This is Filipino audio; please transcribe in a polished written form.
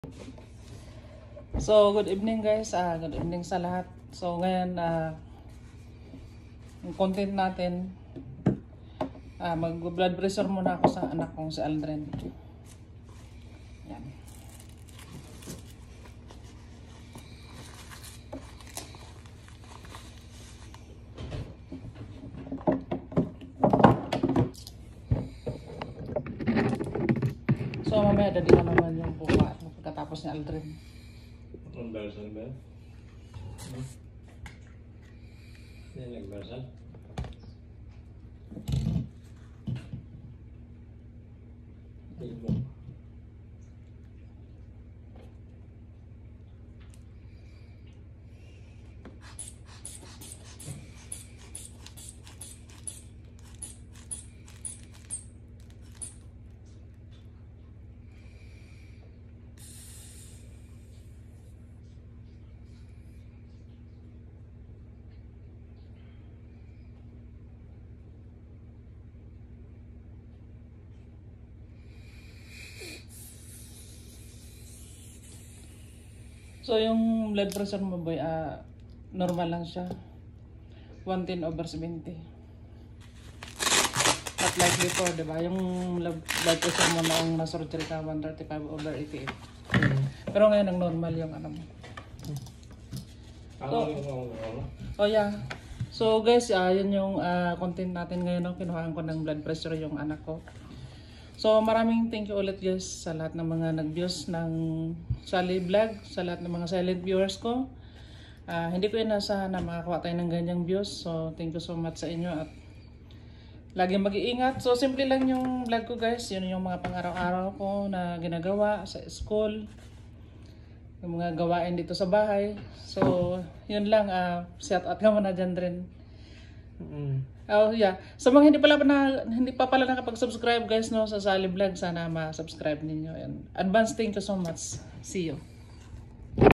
So, good evening guys. Good evening sa lahat. So, ngayon, yung content natin, mag-blood pressure muna ako sa anak kong si Aldrin. Yan. So, mamaya dali na naman yung buka pagkatapos ni Aldrin. Nagbarsal ba? Hindi nagbarsal? Hindi mo. So, yung blood pressure mo boy, normal lang siya. 110/70. Not like before, diba? Yung blood pressure mo noong na-surgery ka, 135/88. Pero ngayon, ang normal yung ano mo. Oh yeah. So guys, yun yung content natin ngayon. No? Kinuhaan ko ng blood pressure yung anak ko. So maraming thank you ulit guys sa lahat ng mga nag-views ng Sally Vlog, sa lahat ng mga silent viewers ko. Hindi ko inasahan na makakuha tayo ng ganyang views. So thank you so much sa inyo at laging mag-iingat. So simple lang yung vlog ko guys. Yun yung mga pang-araw-araw ko na ginagawa sa school. Yung mga gawain dito sa bahay. So yun lang. Shout out ka muna dyan rin. Oh yeah. Sa mga hindi pa pala nakapag-subscribe guys no sa Sally Vlog, sana ma-subscribe ninyo. And advance thank you so much. See you.